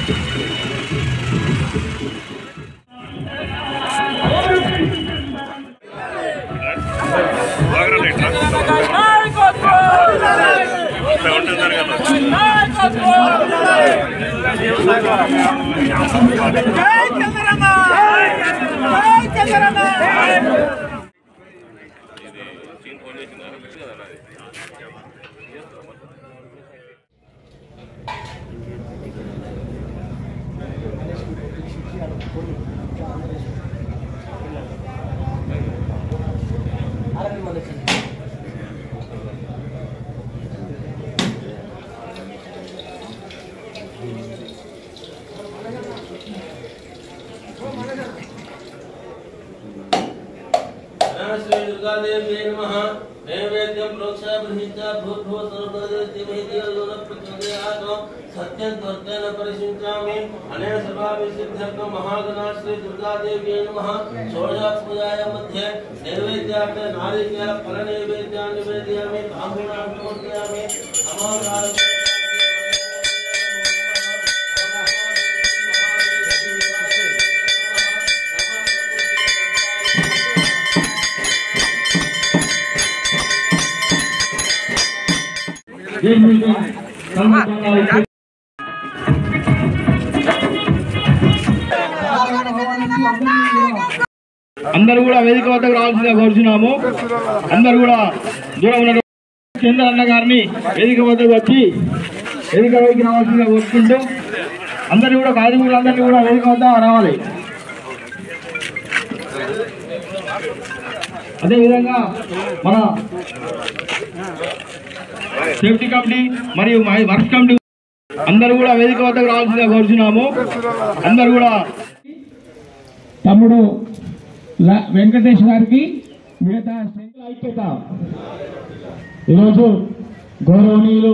श्री दुर्गा देवी नमः। नैवेद्यं प्रोक्षा बृहिता भूर्भुवः सर्वदेवैः देवयोः प्रचोदयात् सत्यं त्वर्थेन परिशिञ्चामि। अनेन सर्वाभिसिद्ध्यर्थं महागणा श्री दुर्गा देवी नमः। षोडशपूजाया मध्ये नैवेद्यार्थे नारिकेल फलनैवेद्यान् निवेदयामि। ताम्बूलान् समर्पयामि। అందరూ కూడా వేదిక వద్దకు రావాల్సిందిగా కోరుచున్నాము. అందరూ కూడా దూరం ఉన్న చంద్ర అన్న గారిని వేదిక వద్దకు వచ్చి వేదిక వైపు రావాల్సిందిగా కోరుకుంటూ అందరూ కూడా కార్యక్రమాలందరినీ కూడా వేదిక వద్ద రావాలి. అదేవిధంగా మన సేఫ్టీ కమిటీ మరియు వర్క్ కమిటీ అందరూ కూడా వేదిక వద్దకు రావాల్సిందిగా కోరుచున్నాము. అందరూ కూడా తమ్ముడు వెంకటేష్ గారికి మిగతా ఐక్యత ఈరోజు గౌరవనీయులు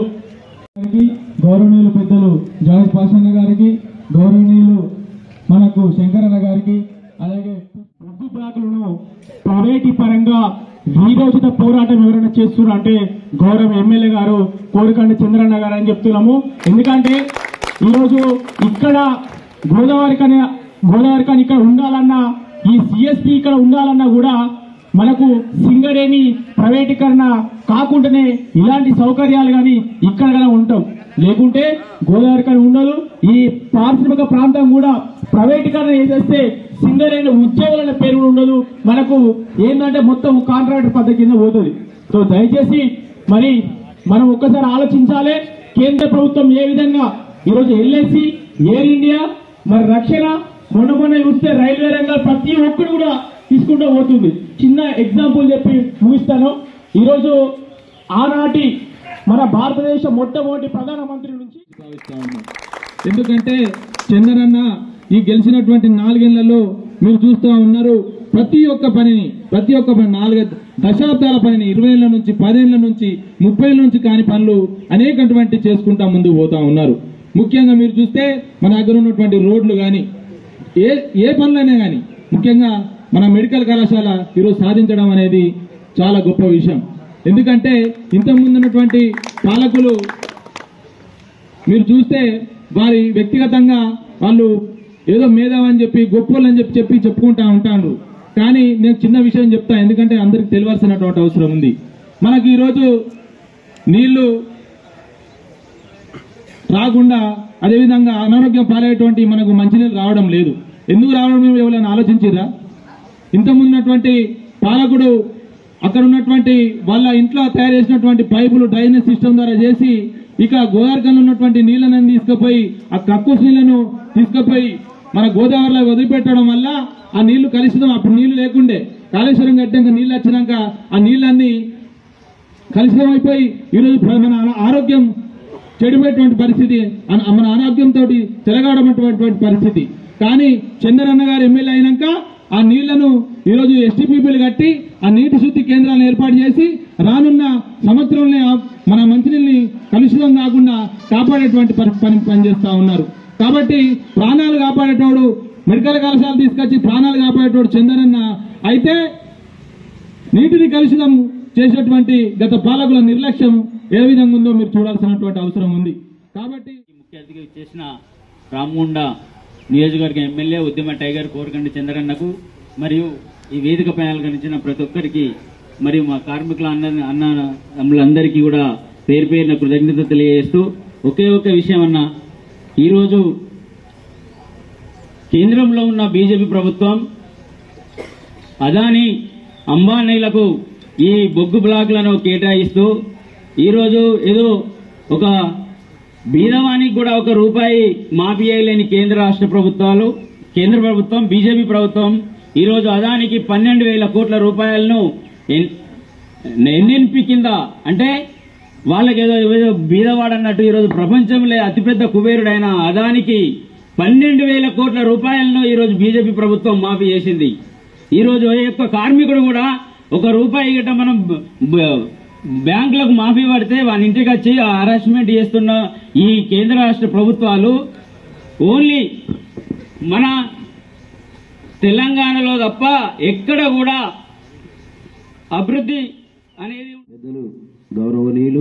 పెద్దలు జావేద్ పాషన్న గారికి, గౌరవనీయులు మనకు శంకరన్న గారికి, అలాగే ఉర్దూ బ్లాకులను ప్రైవేటీ పరంగా వీరోచిత పోరాటం ఎవరైనా చేస్తున్నారు అంటే గౌరవ ఎమ్మెల్యే గారు కోడికండి చంద్రన్న గారు అని చెప్తున్నాము. ఎందుకంటే ఈరోజు ఇక్కడ గోదావరి కానీ ఇక్కడ ఉండాలన్నా, ఈ సిఎస్పి ఇక్కడ ఉండాలన్నా కూడా మనకు సింగరేణి ప్రైవేటీకరణ కాకుండానే ఇలాంటి సౌకర్యాలు కానీ ఇక్కడ కానీ ఉంటాం. లేకుంటే గోదావరి కానీ ఉండదు. ఈ పారిశ్రామిక ప్రాంతం కూడా ప్రైవేటీకరణ చేసేస్తే సింగరేణి ఉద్యోగుల పేరు ఉండదు. మనకు ఏంటంటే మొత్తం కాంట్రాక్టర్ పద్ధతి కింద పోతుంది. సో దయచేసి మరి మనం ఒక్కసారి ఆలోచించాలి. కేంద్ర ప్రభుత్వం ఏ విధంగా ఈరోజు ఎల్ఐసి, ఎయిర్ ఇండియా, మరి రక్షణ, మొన్న చూస్తే రైల్వే రంగాలు ప్రతి ఒక్కరు కూడా తీసుకుంటూ పోతుంది. చిన్న ఎగ్జాంపుల్ చెప్పి ముగిస్తాను. ఈరోజు ఆనాటి మన భారతదేశ మొట్టమొదటి ప్రధానమంత్రి నుంచి భావిస్తా ఉన్నాం. ఎందుకంటే చంద్రన్న ఈ గెలిచినటువంటి 4 ఏళ్లలో మీరు చూస్తూ ఉన్నారు ప్రతి ఒక్క పని 4 దశాబ్దాల పనిని 20 ఏళ్ల నుంచి 10 ఏళ్ల నుంచి 30 ఏళ్ల నుంచి కాని పనులు అనేకటువంటి చేసుకుంటా ముందుకు పోతా ఉన్నారు. ముఖ్యంగా మీరు చూస్తే మన దగ్గర ఉన్నటువంటి రోడ్లు కానీ ఏ పనులైనా కానీ ముఖ్యంగా మన మెడికల్ కళాశాల ఈరోజు సాధించడం అనేది చాలా గొప్ప విషయం. ఎందుకంటే ఇంతకుముందు ఉన్నటువంటి పాలకులు మీరు చూస్తే వారి వ్యక్తిగతంగా వాళ్ళు ఏదో మేధావని చెప్పి గొప్పలని చెప్పి చెప్పుకుంటా ఉంటారు. కానీ నేను చిన్న విషయం చెప్తా, ఎందుకంటే అందరికి తెలియాల్సినటువంటి అవసరం ఉంది. మనకి ఈరోజు నీళ్లు రాకుండా అదేవిధంగా అనారోగ్యం పాలయ్యేటువంటి మనకు మంచినీళ్ళు రావడం లేదు. ఎందుకు రావడం లేదు ఎవరైనా ఆలోచించిరా? ఇంతకుమున్నటువంటి పాలకుడు అక్కడ ఉన్నటువంటి వాళ్ళ ఇంట్లో తయారు చేసినటువంటి పైపులు డ్రైనేజ్ సిస్టమ్ ద్వారా చేసి ఇక గోదావరిలో ఉన్నటువంటి నీళ్లను తీసుకుపోయి ఆ కక్కుస్ నీళ్లను తీసుకుపోయి మన గోదావరిలో వదిలిపెట్టడం వల్ల ఆ నీళ్లు కలుషితం. అప్పుడు నీళ్లు లేకుండే, కాళేశ్వరం కట్టాక నీళ్లు వచ్చినాక ఆ నీళ్ళన్నీ కలుషితం అయిపోయి ఈరోజు మన ఆరోగ్యం చెడిపోయేటువంటి పరిస్థితి, మన అనారోగ్యంతో చెలగాడమటువంటి పరిస్థితి. కానీ చంద్రన్న గారు ఎమ్మెల్యే అయినాక ఆ నీళ్లను ఈరోజు ఎస్టీపీపీలు కట్టి ఆ నీటి శుద్ధి కేంద్రాలను ఏర్పాటు చేసి రానున్న సంవత్సరంలో మన మంచినీళ్ళని కలుషితం కాకుండా కాపాడేటువంటి పనిచేస్తా ఉన్నారు. కాబట్టి ప్రాణాలు కాపాడేటోడు మెడికల్ కళాశాల తీసుకొచ్చి ప్రాణాలు కాపాడేటోడు చంద్రన్న అయితే నీటిని కలుషితం చేసేటువంటి గత పాలకుల నిర్లక్ష్యం ఏ విధంగా ఉందో మీరు చూడాల్సినటువంటి అవసరం ఉంది. కాబట్టి ముఖ్య అతిథిగా చేసిన రామగుండ నియోజకవర్గ ఎమ్మెల్యే ఉద్యమ టైగర్ కోరకండి చంద్రన్నకు మరియు ఈ వేదిక పైన కనిపించిన ప్రతి ఒక్కరికి మరియు మా కార్మికుల అన్నదమ్ములందరికీ కూడా పేరు పేరున కృతజ్ఞత తెలియజేస్తూ ఒకే ఒక విషయం అన్న, ఈరోజు కేంద్రంలో ఉన్న బీజేపీ ప్రభుత్వం అదానీ అంబానీలకు ఈ బొగ్గు బ్లాక్లను కేటాయిస్తూ ఈరోజు ఏదో ఒక బీదవానికి కూడా ₹1 మాఫీ చేయలేని కేంద్ర ప్రభుత్వం బీజేపీ ప్రభుత్వం ఈరోజు అదానికి 12,000 కోట్ల రూపాయలను ఎన్ఎన్పి కింద, అంటే వాళ్ళకి ఏదో బీదవాడన్నట్టు ఈరోజు ప్రపంచంలో అతిపెద్ద కుబేరుడైన అదానికి 12,000 కోట్ల రూపాయలను ఈరోజు బీజేపీ ప్రభుత్వం మాఫీ చేసింది. ఈరోజు ఏ యొక్క కార్మికుడు కూడా ₹1 గిట్ట మనం బ్యాంకులకు మాఫీ పడితే వాని ఇంటికి వచ్చి హరాస్మెంట్ చేస్తున్న ఈ కేంద్ర రాష్ట్ర ప్రభుత్వాలు ఓన్లీ మన తెలంగాణలో తప్ప ఎక్కడ కూడా అభివృద్ధి అనేది. పెద్దలు గౌరవనీయులు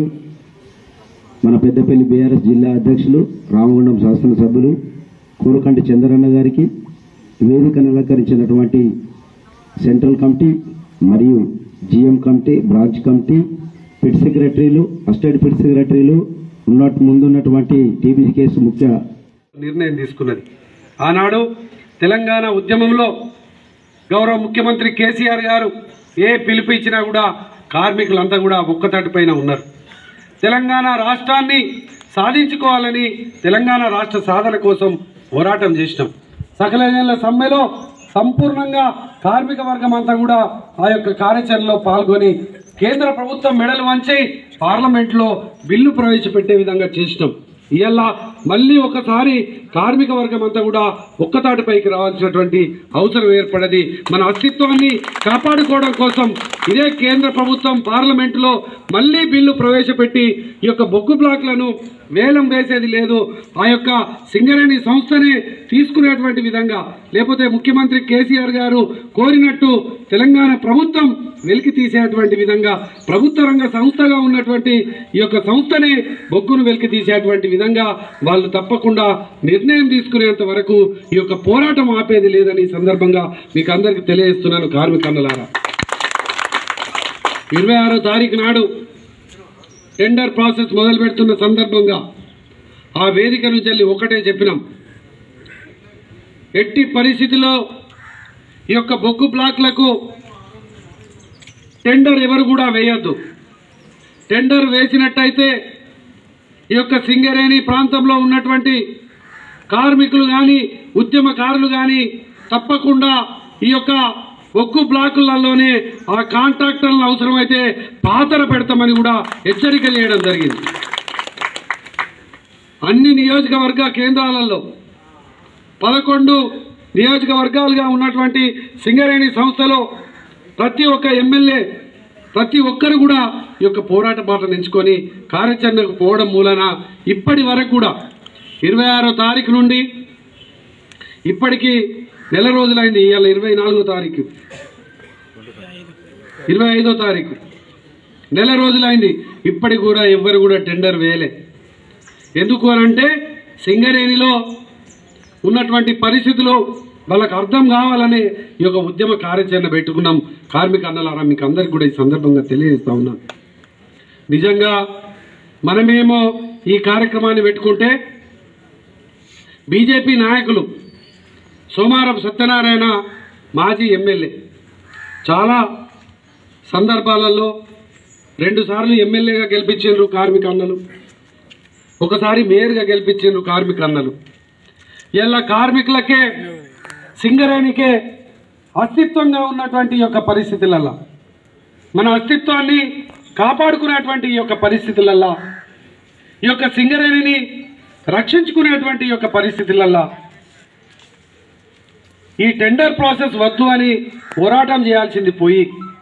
మన పెద్దపల్లి బీఆర్ఎస్ జిల్లా అధ్యక్షులు రామగుండం శాసనసభ్యులు కోరకంటి చంద్రన్న గారికి, వేదికను అలంకరించినటువంటి సెంట్రల్ కమిటీ మరియు GM committee, branch committee, pit secretaries, assistant pit secretaries, ముందున్నటువంటి టీబీ కేసు ముఖ్య నిర్ణయం తీసుకున్నది. ఆనాడు తెలంగాణ ఉద్యమంలో గౌరవ ముఖ్యమంత్రి కేసీఆర్ గారు ఏ పిలుపు ఇచ్చినా కూడా కార్మికులంతా కూడా ఒక్కతాటిపైన ఉన్నారు. తెలంగాణ రాష్ట్రాన్ని సాధించుకోవాలని తెలంగాణ రాష్ట్ర సాధన కోసం పోరాటం చేసినాం. సకల జనుల సమ్మెలో సంపూర్ణంగా కార్మిక వర్గం అంతా కూడా ఆ యొక్క కార్యాచరణలో పాల్గొని కేంద్ర ప్రభుత్వం మెడలు వంచి పార్లమెంట్లో బిల్లు ప్రవేశపెట్టే విధంగా చేసినాం. ఇవాళ మళ్ళీ ఒకసారి కార్మిక వర్గం అంతా కూడా ఒక్కతాటిపైకి రావాల్సినటువంటి అవసరం ఏర్పడది. మన అస్తిత్వాన్ని కాపాడుకోవడం కోసం ఇదే కేంద్ర ప్రభుత్వం పార్లమెంటులో మళ్ళీ బిల్లు ప్రవేశపెట్టి ఈ యొక్క బొగ్గు బ్లాక్లను వేలం వేసేది లేదు, ఆ యొక్క సింగరేణి సంస్థనే తీసుకునేటువంటి విధంగా, లేకపోతే ముఖ్యమంత్రి కేసీఆర్ గారు కోరినట్టు తెలంగాణ ప్రభుత్వం వెలికి తీసేటువంటి విధంగా ప్రభుత్వ రంగ సంస్థగా ఉన్నటువంటి ఈ యొక్క సంస్థనే బొగ్గును వెలికి తీసేటువంటి విధంగా వాళ్ళు తప్పకుండా నిర్ణయం తీసుకునేంత వరకు ఈ యొక్క పోరాటం ఆపేది లేదని సందర్భంగా మీకు అందరికీ తెలియజేస్తున్నాను. కార్మిక అన్నలారా, 26వ తారీఖు నాడు టెండర్ ప్రాసెస్ మొదలు పెడుతున్న సందర్భంగా ఆ వేదిక నుంచి వెళ్ళి ఒకటే చెప్పినాం, ఎట్టి పరిస్థితిలో ఈ యొక్క బొగ్గు బ్లాక్లకు టెండర్ ఎవరు కూడా వేయొద్దు. టెండర్ వేసినట్టయితే ఈ యొక్క సింగరేణి ప్రాంతంలో ఉన్నటువంటి కార్మికులు కానీ ఉద్యమకారులు కానీ తప్పకుండా ఈ యొక్క బొగ్గు బ్లాకులలోనే ఆ కాంట్రాక్టర్లను అవసరమైతే పాతర పెడతామని కూడా హెచ్చరిక చేయడం జరిగింది. అన్ని నియోజకవర్గ కేంద్రాలలో 11 నియోజకవర్గాలుగా ఉన్నటువంటి సింగరేణి సంస్థలో ప్రతి ఒక్క ఎమ్మెల్యే ప్రతి ఒక్కరు కూడా ఈ యొక్క పోరాట బాటను ఎంచుకొని కార్యాచరణకు పోవడం మూలన ఇప్పటి వరకు కూడా 26వ తారీఖు నుండి ఇప్పటికీ నెల రోజులైంది. ఇవాళ 24వ తారీఖు, 25వ తారీఖు, నెల రోజులైంది. ఇప్పటికి కూడా ఎవ్వరు కూడా టెండర్ వేయలే. ఎందుకు అనంటే సింగరేణిలో ఉన్నటువంటి పరిస్థితులు వాళ్ళకు అర్థం కావాలని ఈ యొక్క ఉద్యమ కార్యాచరణ పెట్టుకున్నాం. కార్మిక అన్నలారా, మీకు అందరికి కూడా ఈ సందర్భంగా తెలియజేస్తా ఉన్నాం. నిజంగా మనమేమో ఈ కార్యక్రమాన్ని పెట్టుకుంటే బీజేపీ నాయకులు సోమారపు సత్యనారాయణ మాజీ ఎమ్మెల్యే చాలా సందర్భాలలో 2 సార్లు ఎమ్మెల్యేగా గెలిపించారు కార్మిక అన్నలు, ఒకసారి మేయర్గా గెలిపించారు కార్మిక అన్నలు. ఇలా కార్మికులకే సింగరేణికే అస్తిత్వంగా ఉన్నటువంటి యొక్క పరిస్థితులలో, మన అస్తిత్వాన్ని కాపాడుకునేటువంటి ఈ యొక్క పరిస్థితులలో, ఈ యొక్క సింగరేణిని రక్షించుకునేటువంటి ఈ యొక్క పరిస్థితులలో ఈ టెండర్ ప్రాసెస్ వద్దు అని పోరాటం చేయాల్సింది పోయి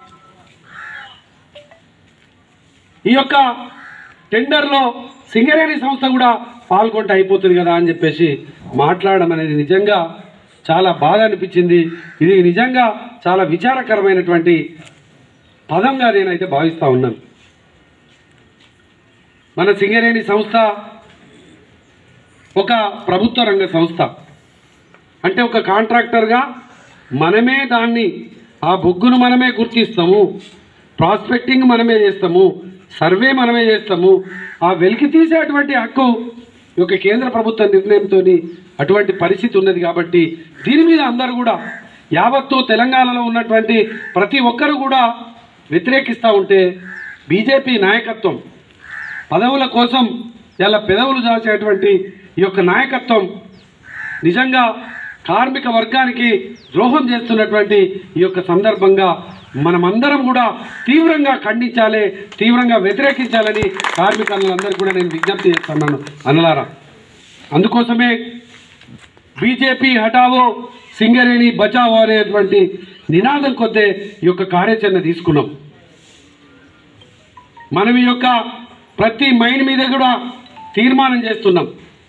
ఈ యొక్క టెండర్లో సింగరేణి సంస్థ కూడా పాల్గొంటే అయిపోతుంది కదా అని చెప్పేసి మాట్లాడడం అనేది నిజంగా చాలా బాధ అనిపించింది. ఇది నిజంగా చాలా విచారకరమైనటువంటి పదంగా నేనైతే భావిస్తూ ఉన్నాను. మన సింగరేణి సంస్థ ఒక ప్రభుత్వ రంగ సంస్థ అంటే ఒక కాంట్రాక్టర్గా మనమే దాన్ని ఆ బొగ్గును మనమే గుర్తిస్తాము, ప్రాస్పెక్టింగ్ మనమే చేస్తాము, సర్వే మనమే చేస్తాము. ఆ వెలికి తీసేటువంటి హక్కు ఈ యొక్క కేంద్ర ప్రభుత్వ నిర్ణయంతో అటువంటి పరిస్థితి ఉన్నది. కాబట్టి దీని మీద అందరూ కూడా యావత్తు తెలంగాణలో ఉన్నటువంటి ప్రతి ఒక్కరు కూడా వ్యతిరేకిస్తూ ఉంటే బీజేపీ నాయకత్వం పదవుల కోసం ఇలా పెదవులు దాచేటువంటి ఈ యొక్క నాయకత్వం నిజంగా కార్మిక వర్గానికి ద్రోహం చేస్తున్నటువంటి ఈ యొక్క సందర్భంగా మనమందరం కూడా తీవ్రంగా ఖండించాలి, తీవ్రంగా వ్యతిరేకించాలని కార్మికులందరికీ కూడా నేను విజ్ఞప్తి చేస్తున్నాను అన్నలారా. అందుకోసమే బీజేపీ హటావో సింగరేణి బచావో అనేటువంటి నినాదం కొద్దే ఈ యొక్క కార్యాచరణ తీసుకున్నాం. మనం ఈ యొక్క ప్రతి మైన్ మీద కూడా తీర్మానం చేస్తున్నాం.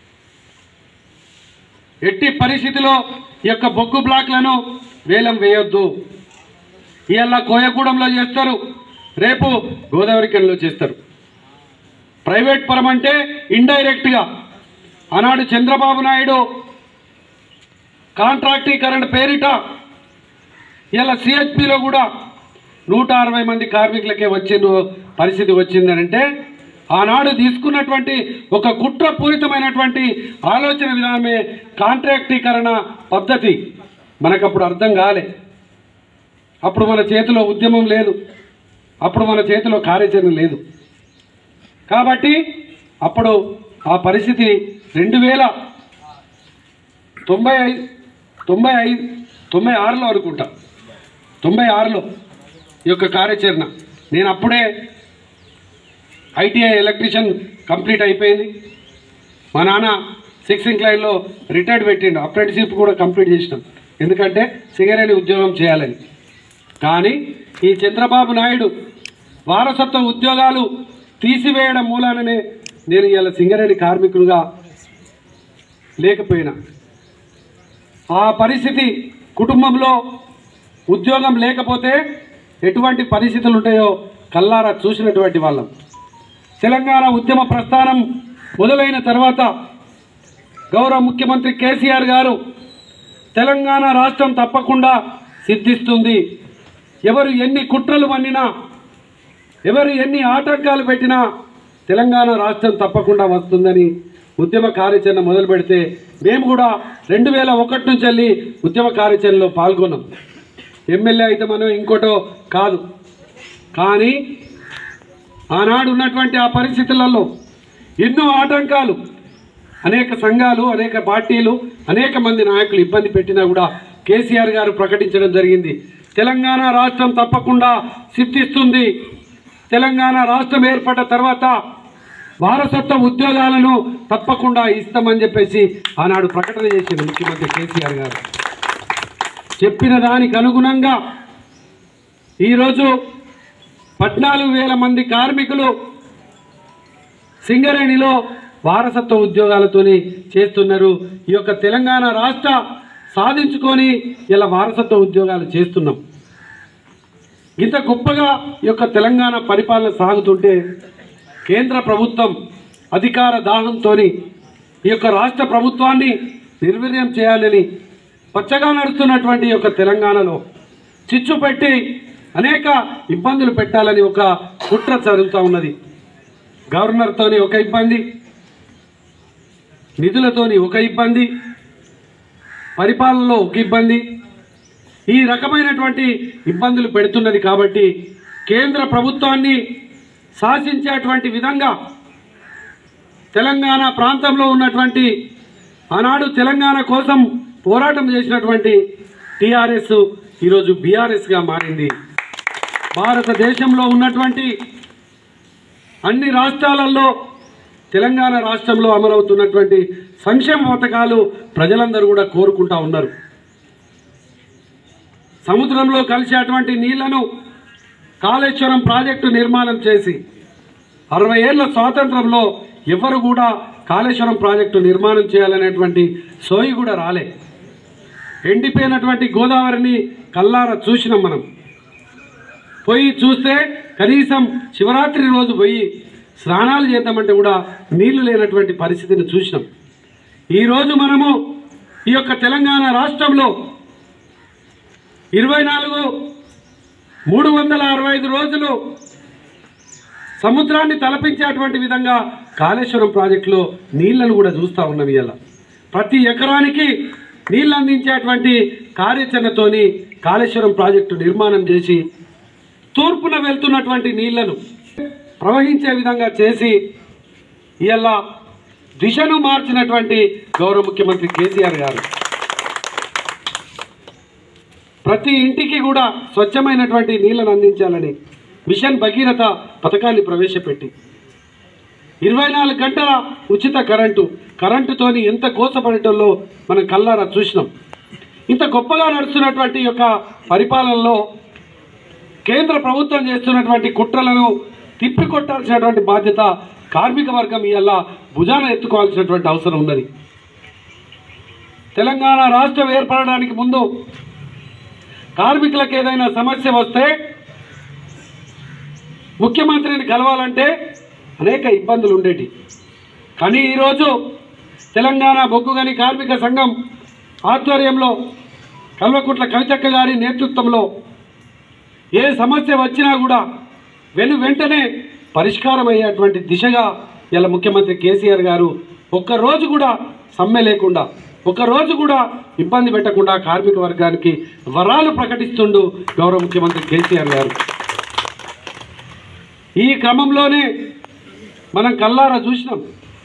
ఎట్టి పరిస్థితిలో ఈ యొక్క బొగ్గు బ్లాక్లను వేలం వేయొద్దు. ఇవాళ కోయగూడెంలో చేస్తారు, రేపు గోదావరిఖనిలో చేస్తారు. ప్రైవేట్ పరం అంటే ఇండైరెక్ట్గా ఆనాడు చంద్రబాబు నాయుడు కాంట్రాక్టీకరణ పేరిట ఇలా సిహెచ్పిలో కూడా 160 మంది కార్మికులకే వచ్చిన పరిస్థితి వచ్చిందనంటే ఆనాడు తీసుకున్నటువంటి ఒక కుట్రపూరితమైనటువంటి ఆలోచన విధానమే కాంట్రాక్టీకరణ పద్ధతి. మనకప్పుడు అర్థం కాలే, అప్పుడు మన చేతిలో ఉద్యమం లేదు, అప్పుడు మన చేతిలో కార్యాచరణ లేదు. కాబట్టి అప్పుడు ఆ పరిస్థితి 1996లో అనుకుంటా, 96లో ఈ యొక్క కార్యాచరణ. నేను అప్పుడే ఐటీఐ ఎలక్ట్రీషియన్ కంప్లీట్ అయిపోయింది. మా నాన్న 6 ఇంక్లైన్లో రిటైర్డ్ పెట్టిండు, అప్రెంటిషిప్ కూడా కంప్లీట్ చేసినాం, ఎందుకంటే సింగరేణి ఉద్యోగం చేయాలని. కానీ ఈ చంద్రబాబు నాయుడు వారసత్వ ఉద్యోగాలు తీసివేయడం మూలాననే నేను ఇలా సింగరేణి కార్మికులుగా లేకపోయినా. ఆ పరిస్థితి కుటుంబంలో ఉద్యోగం లేకపోతే ఎటువంటి పరిస్థితులు ఉంటాయో కల్లారా చూసినటువంటి వాళ్ళం. తెలంగాణ ఉద్యమ ప్రస్థానం మొదలైన తర్వాత గౌరవ ముఖ్యమంత్రి కేసీఆర్ గారు తెలంగాణ రాష్ట్రం తప్పకుండా సిద్ధిస్తుంది, ఎవరు ఎన్ని కుట్రలు పన్నినా, ఎవరు ఎన్ని ఆటంకాలు పెట్టినా తెలంగాణ రాష్ట్రం తప్పకుండా వస్తుందని ఉద్యమ కార్యాచరణ మొదలు పెడితే మేము కూడా 2001 నుంచి వెళ్ళి ఉద్యమ కార్యాచరణలో పాల్గొన్నాం. ఎమ్మెల్యే అయితే మనం ఇంకోటో కాదు. కానీ ఆనాడు ఉన్నటువంటి ఆ పరిస్థితులలో ఎన్నో ఆటంకాలు, అనేక సంఘాలు, అనేక పార్టీలు, అనేక మంది నాయకులు ఇబ్బంది పెట్టినా కూడా కేసీఆర్ గారు ప్రకటించడం జరిగింది, తెలంగాణ రాష్ట్రం తప్పకుండా సిద్ధిస్తుంది, తెలంగాణ రాష్ట్రం ఏర్పడ్డ తర్వాత వారసత్వ ఉద్యోగాలను తప్పకుండా ఇస్తామని చెప్పేసి ఆనాడు ప్రకటన చేసింది ముఖ్యమంత్రి కేసీఆర్ గారు. చెప్పిన దానికి అనుగుణంగా ఈరోజు 14,000 మంది కార్మికులు సింగరేణిలో వారసత్వ ఉద్యోగాలతోని చేస్తున్నారు. ఈ యొక్క తెలంగాణ రాష్ట్ర సాధించుకొని ఇలా వారసత్వ ఉద్యోగాలు చేస్తున్నాం. ఇంత గొప్పగా ఈ యొక్క తెలంగాణ పరిపాలన సాగుతుంటే కేంద్ర ప్రభుత్వం అధికార దాహంతో ఈ యొక్క రాష్ట్ర ప్రభుత్వాన్ని నిర్వీర్యం చేయాలని పచ్చగా నడుస్తున్నటువంటి ఈ యొక్క తెలంగాణలో చిచ్చు పెట్టి అనేక ఇబ్బందులు పెట్టాలని ఒక కుట్ర జరుగుతూ ఉన్నది. గవర్నర్తోని ఒక ఇబ్బంది, నిధులతోని ఒక ఇబ్బంది, పరిపాలనలో ఒక ఇబ్బంది, ఈ రకమైనటువంటి ఇబ్బందులు పెడుతున్నది. కాబట్టి కేంద్ర ప్రభుత్వాన్ని శాసించేటువంటి విధంగా తెలంగాణ ప్రాంతంలో ఉన్నటువంటి ఆనాడు తెలంగాణ కోసం పోరాటం చేసినటువంటి టీఆర్ఎస్ ఈరోజు బీఆర్ఎస్గా మారింది. భారతదేశంలో ఉన్నటువంటి అన్ని రాష్ట్రాలలో తెలంగాణ రాష్ట్రంలో అమలవుతున్నటువంటి సంక్షేమ పథకాలు ప్రజలందరూ కూడా కోరుకుంటా ఉన్నారు. సముద్రంలో కలిసేటువంటి నీళ్లను కాళేశ్వరం ప్రాజెక్టు నిర్మాణం చేసి 60 ఏళ్ల స్వాతంత్రంలో ఎవరు కూడా కాళేశ్వరం ప్రాజెక్టు నిర్మాణం చేయాలనేటువంటి సోయి కూడా రాలే. ఎండిపోయినటువంటి గోదావరిని కల్లారా చూసినాం. మనం పోయి చూస్తే కనీసం శివరాత్రి రోజు పోయి స్నానాలు చేద్దామంటే కూడా నీళ్లు లేనటువంటి పరిస్థితిని చూసినాం. ఈరోజు మనము ఈ యొక్క తెలంగాణ రాష్ట్రంలో 365 రోజులు సముద్రాన్ని తలపించేటువంటి విధంగా కాళేశ్వరం ప్రాజెక్టులో నీళ్లను కూడా చూస్తూ ఉన్నాం. ఇలా ప్రతి ఎకరానికి నీళ్ళు అందించేటువంటి కార్యాచరణతోని కాళేశ్వరం ప్రాజెక్టు నిర్మాణం చేసి తూర్పున వెళ్తున్నటువంటి నీళ్లను ప్రవహించే విధంగా చేసి ఇలా దిశను మార్చినటువంటి గౌరవ ముఖ్యమంత్రి కేసీఆర్ గారు ప్రతి ఇంటికి కూడా స్వచ్ఛమైనటువంటి నీళ్లను అందించాలని మిషన్ భగీరథ పథకాన్ని ప్రవేశపెట్టి 24 గంటల ఉచిత కరెంటుతోని ఎంత కోసపడటంలో మనం కల్లారా చూసినాం. ఇంత గొప్పగా నడుస్తున్నటువంటి యొక్క పరిపాలనలో కేంద్ర ప్రభుత్వం చేస్తున్నటువంటి కుట్రలను తిప్పికొట్టాల్సినటువంటి బాధ్యత కార్మిక వర్గం ఇలా భుజాన ఎత్తుకోవాల్సినటువంటి అవసరం ఉన్నది. తెలంగాణ రాష్ట్రం ఏర్పడడానికి ముందు కార్మికులకు ఏదైనా సమస్య వస్తే ముఖ్యమంత్రిని కలవాలంటే అనేక ఇబ్బందులు ఉండేవి. కానీ ఈరోజు తెలంగాణ బొగ్గుగని కార్మిక సంఘం ఆధ్వర్యంలో కల్వకుంట్ల కవితక్క గారి నేతృత్వంలో ఏ సమస్య వచ్చినా కూడా వెంటనే పరిష్కారం అయ్యేటువంటి దిశగా ఇలా ముఖ్యమంత్రి కేసీఆర్ గారు ఒక్కరోజు కూడా సమ్మె లేకుండా, ఒక్కరోజు కూడా ఇబ్బంది పెట్టకుండా కార్మిక వర్గానికి వరాలు ప్రకటిస్తుండు గౌరవ ముఖ్యమంత్రి కేసీఆర్ గారు. ఈ క్రమంలోనే మనం కల్లారా చూసినాం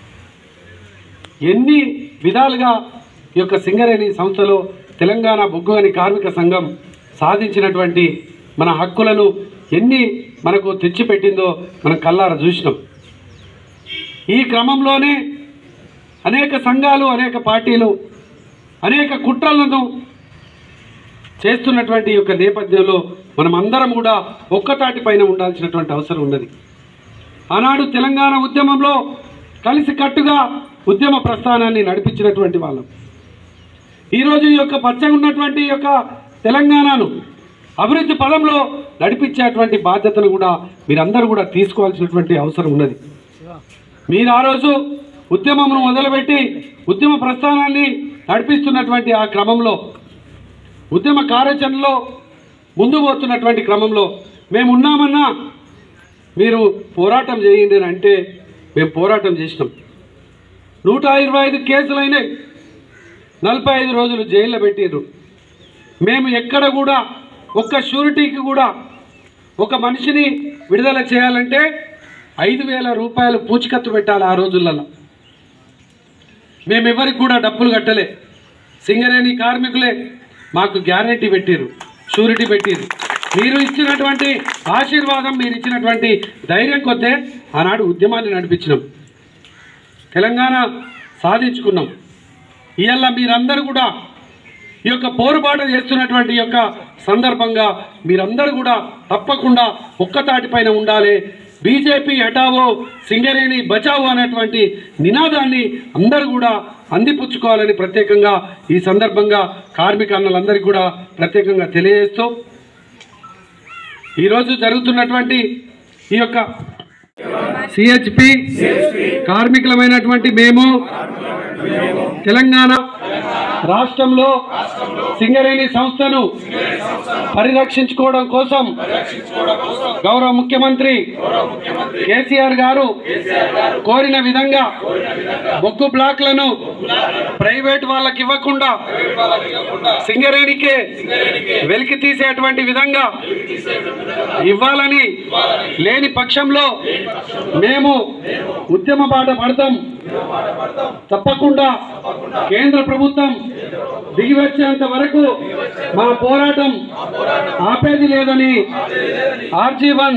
ఎన్ని విధాలుగా ఈ యొక్క సింగరేణి సంస్థలో తెలంగాణ బొగ్గుగని కార్మిక సంఘం సాధించినటువంటి మన హక్కులను ఎన్ని మనకు తెచ్చిపెట్టిందో మనం కల్లారా చూసినాం. ఈ క్రమంలోనే అనేక సంఘాలు, అనేక పార్టీలు, అనేక కుట్రలను చేస్తున్నటువంటి యొక్క నేపథ్యంలో మనం అందరం కూడా ఒక్కతాటి పైన ఉండాల్సినటువంటి అవసరం ఉన్నది. ఆనాడు తెలంగాణ ఉద్యమంలో కలిసికట్టుగా ఉద్యమ ప్రస్థానాన్ని నడిపించినటువంటి వాళ్ళం. ఈరోజు ఈ యొక్క పచ్చగా ఉన్నటువంటి యొక్క తెలంగాణను అభివృద్ధి పదంలో నడిపించేటువంటి బాధ్యతను కూడా మీరందరూ కూడా తీసుకోవాల్సినటువంటి అవసరం ఉన్నది. మీరు ఆ రోజు ఉద్యమంను మొదలుపెట్టి ఉద్యమ ప్రస్థానాన్ని నడిపిస్తున్నటువంటి ఆ క్రమంలో, ఉద్యమ కార్యాచరణలో ముందు పోతున్నటువంటి క్రమంలో మేము ఉన్నామన్నా మీరు పోరాటం చేయండి అని అంటే మేము పోరాటం చేసినాం. 125 కేసులైనాయి, 45 రోజులు జైల్లో పెట్టారు. మేము ఎక్కడ కూడా ఒక్క షూరిటీకి కూడా ఒక మనిషిని విడుదల చేయాలంటే 5,000 రూపాయలు పూచికత్తు పెట్టాలి. ఆ రోజులలో మేమెవరికి కూడా డబ్బులు కట్టలే. సింగరేణి కార్మికులే మాకు గ్యారంటీ పెట్టారు, షూరిటీ పెట్టారు. మీరు ఇచ్చినటువంటి ఆశీర్వాదం, మీరు ఇచ్చినటువంటి ధైర్యం కొద్దే ఆనాడు ఉద్యమాన్ని నడిపించినాం, తెలంగాణ సాధించుకున్నాం. ఇవాళ మీరందరూ కూడా ఈ యొక్క పోరుబాట చేస్తున్నటువంటి యొక్క సందర్భంగా మీరందరూ కూడా తప్పకుండా ఒక్కతాటిపైన ఉండాలి. బీజేపీ హటావో సింగరేణి బచావో అనేటువంటి నినాదాన్ని అందరూ కూడా అందిపుచ్చుకోవాలని ప్రత్యేకంగా ఈ సందర్భంగా కార్మిక అన్నలందరికీ కూడా ప్రత్యేకంగా తెలియజేస్తూ ఈరోజు జరుగుతున్నటువంటి ఈ యొక్క సిహెచ్పి కార్మికులమైనటువంటి మేము తెలంగాణ రాష్ట్రంలో సింగరేణి సంస్థను పరిరక్షించుకోవడం కోసం గౌరవ ముఖ్యమంత్రి కేసీఆర్ గారు కోరిన విధంగా బొగ్గు బ్లాక్లను ప్రైవేట్ వాళ్ళకి ఇవ్వకుండా సింగరేణికే వెలికి తీసేటువంటి విధంగా ఇవ్వాలని, లేని పక్షంలో మేము ఉద్యమ బాట పడతాం. తప్పకుండా కేంద్ర ప్రభుత్వం దిగివచ్చేంత వరకు మా పోరాటం ఆపేది లేదని RG1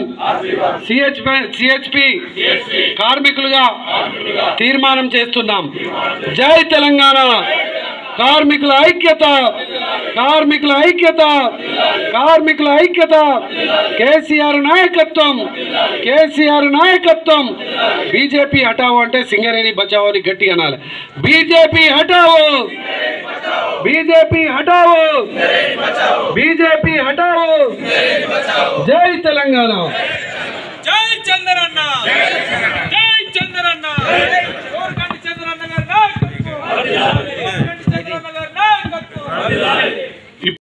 CHP కార్మికులుగా తీర్మానం చేస్తున్నాం. జై తెలంగాణ! కార్మికుల ఐక్యత, కార్మికుల ఐక్యత, కార్మికుల ఐక్యత! కేసీఆర్ నాయకత్వం, కేసీఆర్ నాయకత్వం! బీజేపీ హటావో అంటే సింగరేణి బచావో అని గట్టి అనాలి. బీజేపీ హటావో, బీజేపీ హటావో, బీజేపీ హటావో! జై తెలంగాణ! జై చంద్రన్న!